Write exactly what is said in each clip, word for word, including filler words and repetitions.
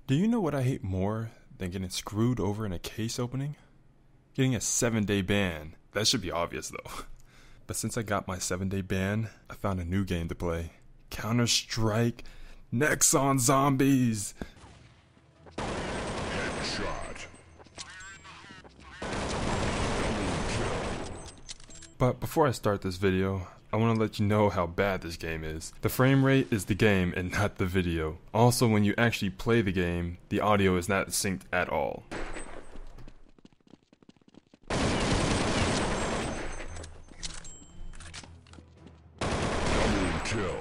Do you know what I hate more than getting screwed over in a case opening? Getting a seven day ban. That should be obvious though. But since I got my seven day ban, I found a new game to play. Counter-Strike Nexon Zombies! Headshot. But before I start this video, I want to let you know how bad this game is. The frame rate is the game and not the video. Also, when you actually play the game, the audio is not synced at all. Double kill.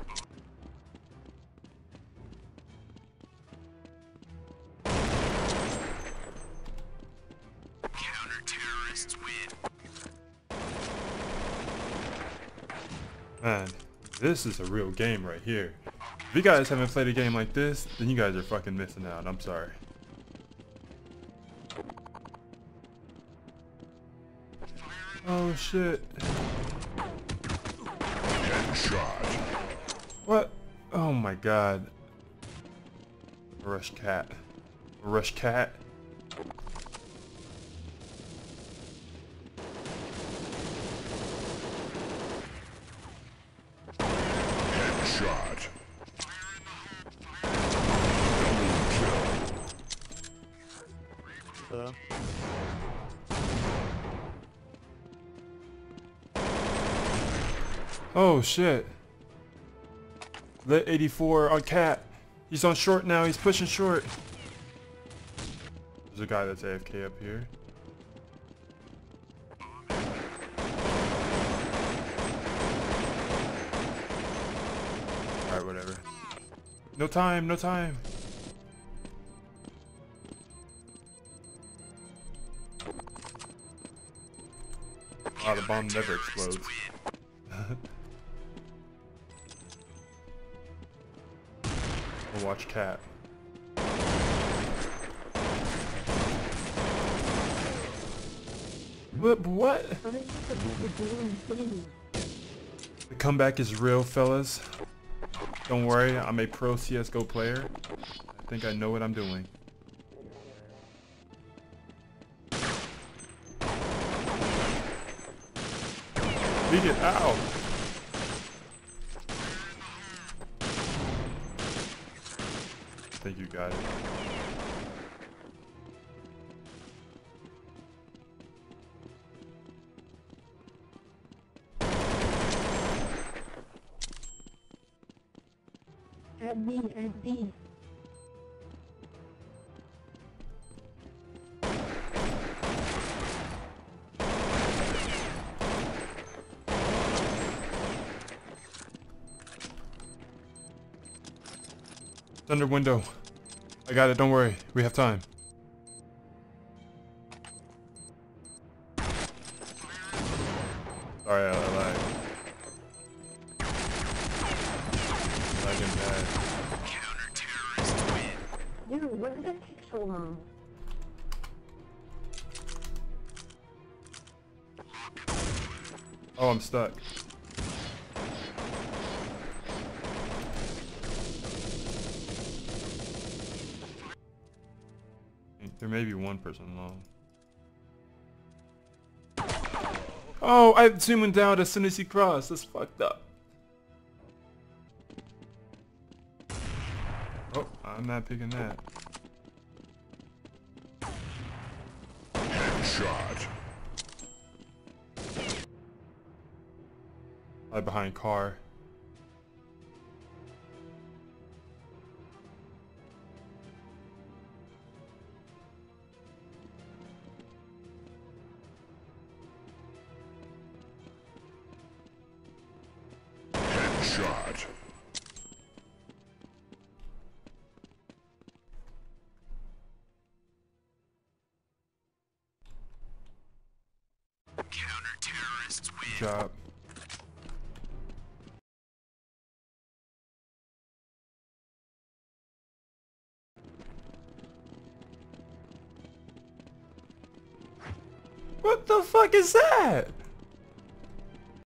Counter-terrorists win. Man, this is a real game right here. If you guys haven't played a game like this, then you guys are fucking missing out. I'm sorry. Oh shit. Headshot. What? Oh my god. Rush cat. Rush cat. Headshot. Double kill. Oh shit. Lit eighty-four on cat. He's on short now, he's pushing short. There's a guy that's A F K up here. Alright, whatever. No time, no time. Oh, the bomb never explodes. We'll watch cat. What? What? The comeback is real, fellas. Don't worry, I'm a pro C S G O player. I think I know what I'm doing. Beat it out. I think you got it. At B, at B. It's under window. I got it, don't worry. We have time. Sorry, I lied. Lagging bad. Counter-terrorists win. Dude, what did that take so long? Oh, I'm stuck. There may be one person alone. Oh, I zoomed down as soon as he crossed. That's fucked up. Oh, I'm not picking that. Headshot. Right behind car. Headshot. Counter-terrorists win. Good job. What the fuck is that?